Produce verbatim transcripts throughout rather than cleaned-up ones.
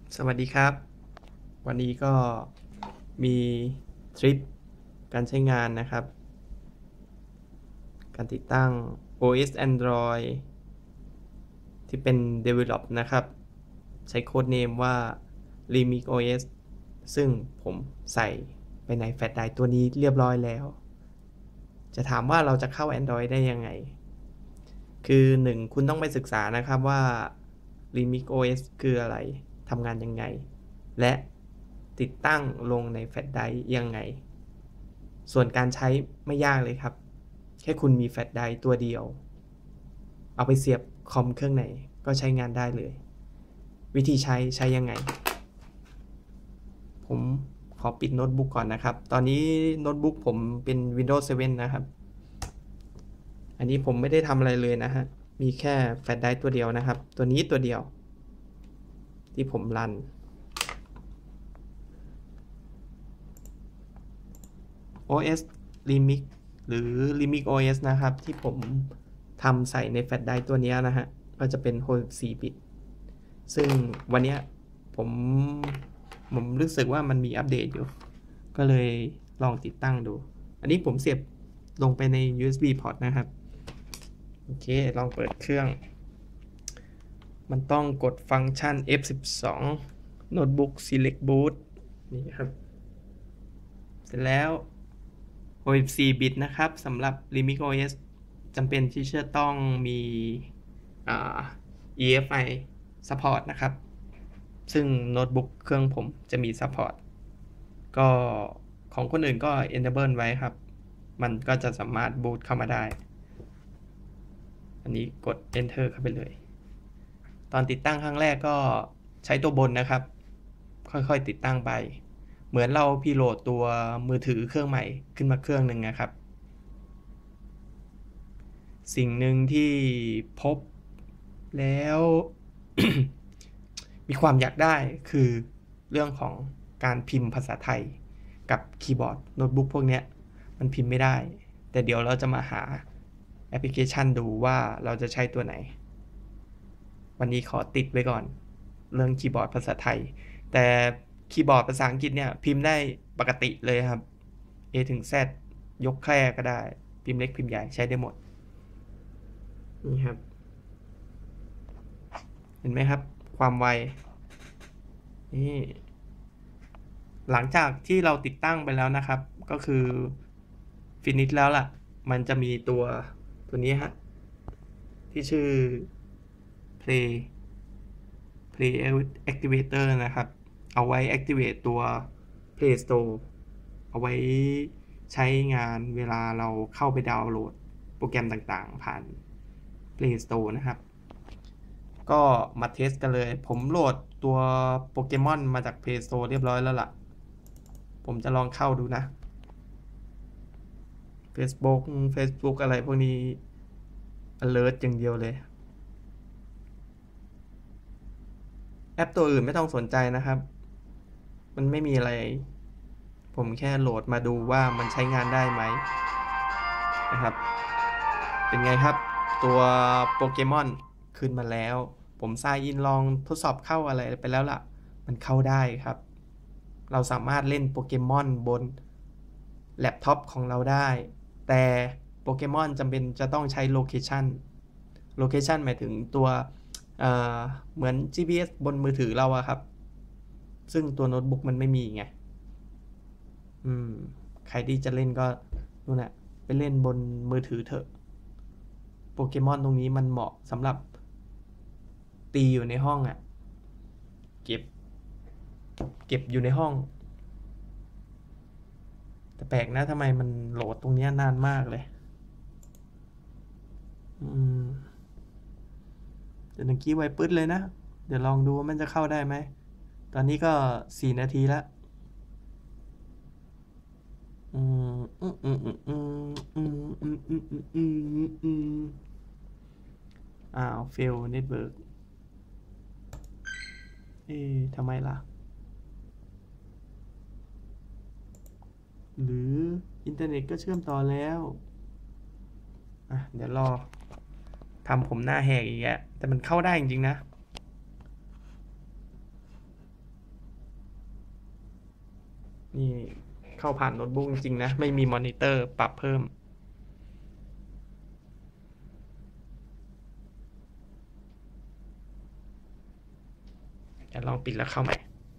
สวัสดีครับวันนี้ก็มีทริปการใช้งานนะครับการติดตั้ง โอ เอส Android ที่เป็น Develop นะครับใช้โค้ดเนมว่า Remix โอ เอส ซึ่งผมใส่ไปในแฟลชไดรฟ์ตัวนี้เรียบร้อยแล้วจะถามว่าเราจะเข้า Android ได้ยังไงคือหนึ่งคุณต้องไปศึกษานะครับว่า Remix โอ เอส คืออะไรทำงานยังไงและติดตั้งลงในแฟลชไดรฟ์ยังไงส่วนการใช้ไม่ยากเลยครับแค่คุณมีแฟลชไดรฟ์ตัวเดียวเอาไปเสียบคอมเครื่องไหนก็ใช้งานได้เลยวิธีใช้ใช้ยังไงผมขอปิดโน้ตบุ๊กก่อนนะครับตอนนี้โน้ตบุ๊กผมเป็น Windows เซเว่น นะครับอันนี้ผมไม่ได้ทำอะไรเลยนะฮะมีแค่แฟลชไดรฟ์ตัวเดียวนะครับตัวนี้ตัวเดียวที่ผมรัน โอ เอส Remix หรือ Remix โอ เอส นะครับที่ผมทำใส่ในแฟลชไดรฟ์ตัวนี้นะฮะก็จะเป็นหกสิบสี่บิตซึ่งวันนี้ผมผมรู้สึกว่ามันมีอัปเดตอยู่ก็เลยลองติดตั้งดูอันนี้ผมเสียบลงไปใน ยู เอส บี port นะครับโอเคลองเปิดเครื่องมันต้องกดฟังก์ชัน เอฟ สิบสอง Notebook Select Boot นี่ครับเสร็จแล้วหกสิบสี่บิตนะครับสำหรับ Remix โอ เอส จำเป็นที่จะต้องมี อี เอฟ ไอ support นะครับซึ่งโน้ตบุ๊กเครื่องผมจะมี support ก็ของคนอื่นก็ enable ไว้ครับมันก็จะสามารถ boot เข้ามาได้อันนี้กด enter เข้าไปเลยตอนติดตั้งครั้งแรกก็ใช้ตัวบนนะครับค่อยๆติดตั้งไปเหมือนเราพีโหลดตัวมือถือเครื่องใหม่ขึ้นมาเครื่องหนึ่งนะครับสิ่งหนึ่งที่พบแล้ว มีความอยากได้คือเรื่องของการพิมพ์ภาษาไทยกับคีย์บอร์ดโน้ตบุ๊กพวกนี้มันพิมพ์ไม่ได้แต่เดี๋ยวเราจะมาหาแอปพลิเคชันดูว่าเราจะใช้ตัวไหนวันนี้ขอติดไว้ก่อนเรื่องคีย์บอร์ดภาษาไทยแต่คีย์บอร์ดภาษาอังกฤษเนี่ยพิมพ์ได้ปกติเลยครับ A ถึง Z ยกแคร่ก็ได้พิมพ์เล็กพิมพ์ใหญ่ใช้ได้หมดนี่ครับเห็นไหมครับความไวนี่หลังจากที่เราติดตั้งไปแล้วนะครับก็คือฟินิชแล้วล่ะมันจะมีตัวตัวนี้ฮะที่ชื่อ play play activator นะครับเอาไว้ activate ตัว play store เอาไว้ใช้งานเวลาเราเข้าไปดาวน์โหลดโปรแกรมต่างๆผ่าน play store นะครับก็มาเทสกันเลยผมโหลดตัวโปเกมอนมาจาก Play Store เรียบร้อยแล้วล่ะผมจะลองเข้าดูนะ Facebook Facebook อะไรพวกนี้ alert อย่างเดียวเลยแอปตัวอื่นไม่ต้องสนใจนะครับมันไม่มีอะไรผมแค่โหลดมาดูว่ามันใช้งานได้ไหมนะครับเป็นไงครับตัวโปเกมอนขึ้นมาแล้วผมซายอินลองทดสอบเข้าอะไรไปแล้วล่ะมันเข้าได้ครับเราสามารถเล่นโปเกมอนบนแล็ปท็อปของเราได้แต่โปเกมอนจำเป็นจะต้องใช้โลเคชันโลเคชันหมายถึงตัวเอ่อเหมือน จี พี เอส บนมือถือเราอะครับซึ่งตัวโน้ตบุ๊กมันไม่มีไงอืมใครที่จะเล่นก็นู่นแหละไปเล่นบนมือถือเถอะโปเกมอนตรงนี้มันเหมาะสำหรับตีอยู่ในห้องอะเก็บเก็บอยู่ในห้องแต่แปลกนะทำไมมันโหลดตรงนี้นานมากเลยอืมเดี๋ยวเมื่อกี้ไวปื๊ดเลยนะเดี๋ยวลองดูว่ามันจะเข้าได้ไหมตอนนี้ก็สี่นาทีแล้วอืมอืมอืมอืมอืมอืมอืมอืมอืมอืมอืมอ้าวเฟลเน็ตเวิร์กเอ๊ะทำไมล่ะหรืออินเทอร์เน็ตก็เชื่อมต่อแล้วอ่ะเดี๋ยวรอทำผมหน้าแหกอีกแกแต่มันเข้าได้จริงๆนะนี่เข้าผ่านโน้ตบุ๊กจริงๆนะไม่มีมอนิเตอร์ปรับเพิ่มเดี๋ยวลองปิดแล้วเข้าใหม่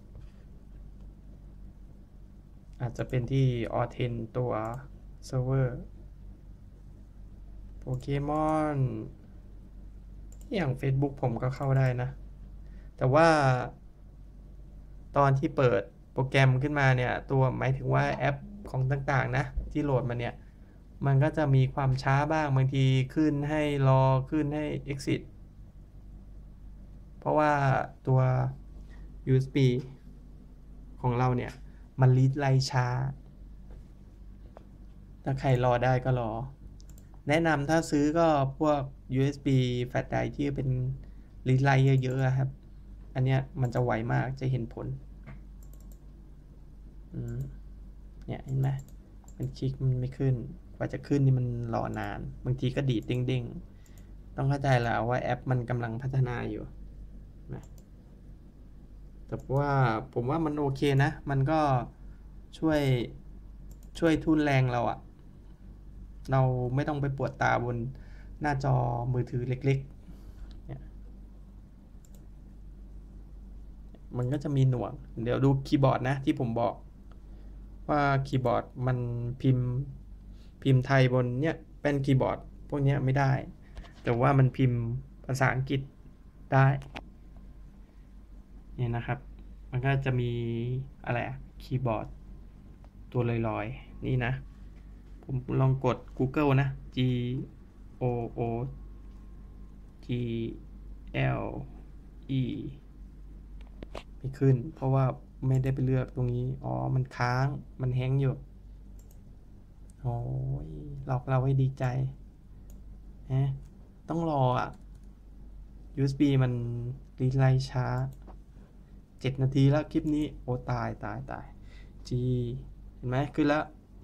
อาจจะเป็นที่ ออ เท็น ตัวเซิร์ฟเวอร์โปเกมอนอย่าง Facebook ผมก็เข้าได้นะแต่ว่าตอนที่เปิดโปรแกรมขึ้นมาเนี่ยตัวหมายถึงว่าแอปของต่างๆนะที่โหลดมาเนี่ยมันก็จะมีความช้าบ้างบางทีขึ้นให้รอขึ้นให้ exit เพราะว่าตัว ยู เอส บี ของเราเนี่ยมันรีดไลน์ช้าถ้าใครรอได้ก็รอแนะนำถ้าซื้อก็พวก ยู เอส บี แฟลชไดรฟ์ที่เป็นรีดไลน์เยอะๆครับอันเนี้ยมันจะไวมากจะเห็นผลเนี่ยเห็นไหมมันคลิกมันไม่ขึ้นกว่าจะขึ้นนี่มันรอนานบางทีก็ดีดเด้งๆต้องเข้าใจแล้วว่าแอปมันกำลังพัฒนาอยู่นะแต่ว่าผมว่ามันโอเคนะมันก็ช่วยช่วยทุนแรงเราอะเราไม่ต้องไปปวดตาบนหน้าจอมือถือเล็กๆเนี่ยมันก็จะมีหน่วงเดี๋ยวดูคีย์บอร์ดนะที่ผมบอกว่าคีย์บอร์ดมันพิมพ์พิมพ์ไทยบนเนี่ยเป็นคีย์บอร์ดพวกนี้ไม่ได้แต่ว่ามันพิมพ์ภาษาอังกฤษได้เนี่ยนะครับมันก็จะมีอะไรอะคีย์บอร์ดตัวลอยๆนี่นะผมลองกด Google นะ G O O G L E ไม่ขึ้นเพราะว่าไม่ได้ไปเลือกตรงนี้อ๋อมันค้างมันแฮงอยู่โอ้ยหลอกเราให้ดีใจฮะต้องรออ่ะ ยู เอส บี มันรีไลน์ช้าเจ็ดนาทีแล้วคลิปนี้โอ้ตายตายตาย G เห็นไหมขึ้นแล้ว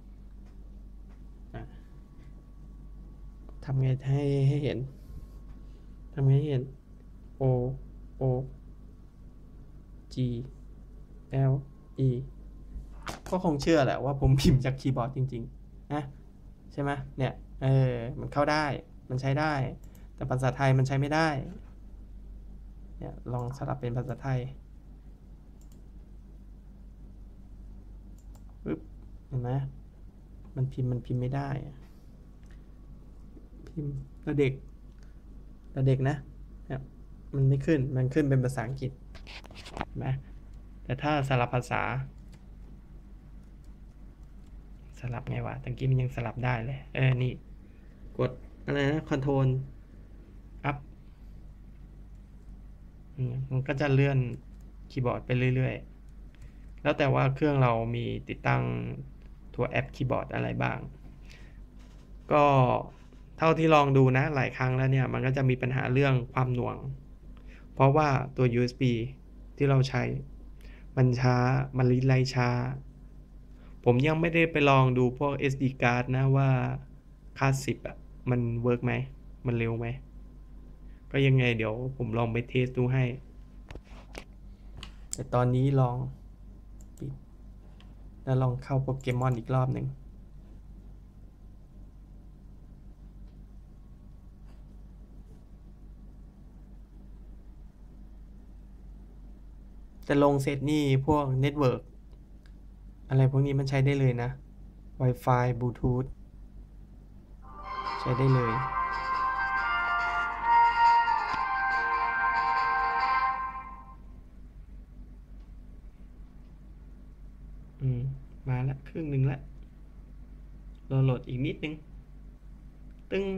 ทำไงให้ให้เห็นทำไงให้เห็น O O G L E ก็คงเชื่อแหละว่าผมพิมพ์จากคีย์บอร์ดจริงๆนะใช่ไหมเนี่ยเออมันเข้าได้มันใช้ได้แต่ภาษาไทยมันใช้ไม่ได้เนี่ยลองสลับเป็นภาษาไทยปึ๊บเห็นไหมมันพิมพ์มันพิมพ์ไม่ได้พิมพ์แล้วเด็กแล้วเด็กนะเนี่ยมันไม่ขึ้นมันขึ้นเป็นภาษาอังกฤษเห็นไหมแต่ถ้าสลับภาษาสลับไงวะตะกี้มันยังสลับได้เลยเออนี่กดอะไรนะคอนโทรลอัพมันก็จะเลื่อนคีย์บอร์ดไปเรื่อยๆแล้วแต่ว่าเครื่องเรามีติดตั้งตัวแอปคีย์บอร์ดอะไรบ้างก็เท่าที่ลองดูนะหลายครั้งแล้วเนี่ยมันก็จะมีปัญหาเรื่องความหน่วงเพราะว่าตัว ยู เอส บี ที่เราใช้มันช้ามันรีดไลน์ช้าผมยังไม่ได้ไปลองดูพวก เอส ดี card นะว่าคลาสสิบอ่ะมันเวิร์กไหมมันเร็วไหมก็ยังไงเดี๋ยวผมลองไปเทสดูให้แต่ตอนนี้ลองปิดแล้วลองเข้าโปเกมอนอีกรอบหนึ่งแต่ลงเสร็จนี่พวกเน็ตเวิร์กอะไรพวกนี้มันใช้ได้เลยนะ Wi-Fi บลูทูธใช้ได้เลยอืมมาละครึ่งหนึ่งละรอโหลดอีกนิดนึงตึ้ง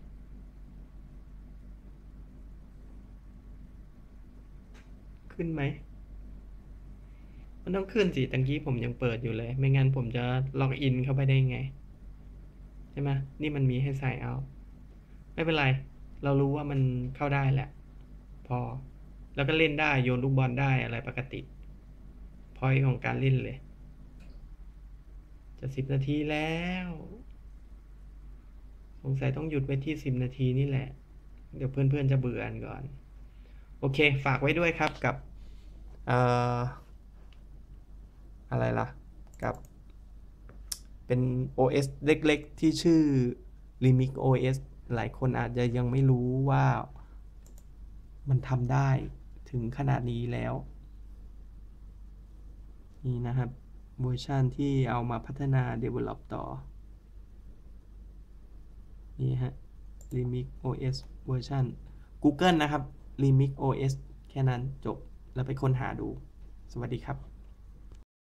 ขึ้นไหมมันต้องขึ้นสิตะกี้ผมยังเปิดอยู่เลยไม่งั้นผมจะล็อกอินเข้าไปได้ไงใช่ไหมนี่มันมีให้ใส่เอาไม่เป็นไรเรารู้ว่ามันเข้าได้แหละพอแล้วก็เล่นได้โยนลูกบอลได้อะไรปกติพอยของการเล่นเลยจะสิบนาทีแล้วสงสัยต้องหยุดไว้ที่สิบนาทีนี่แหละเดี๋ยวเพื่อนๆจะเบื่อกันก่อนโอเคฝากไว้ด้วยครับกับเอ่ออะไรล่ะกับเป็น โอ เอส เล็กๆที่ชื่อ Remix โอ เอส หลายคนอาจจะยังไม่รู้ว่ามันทำได้ถึงขนาดนี้แล้ว นี่นะครับเวอร์ชันที่เอามาพัฒนา develop ต่อ นี่ฮะ Remix โอ เอส เวอร์ชัน Google นะครับ Remix โอ เอส แค่นั้นจบแล้วไปค้นหาดู สวัสดีครับ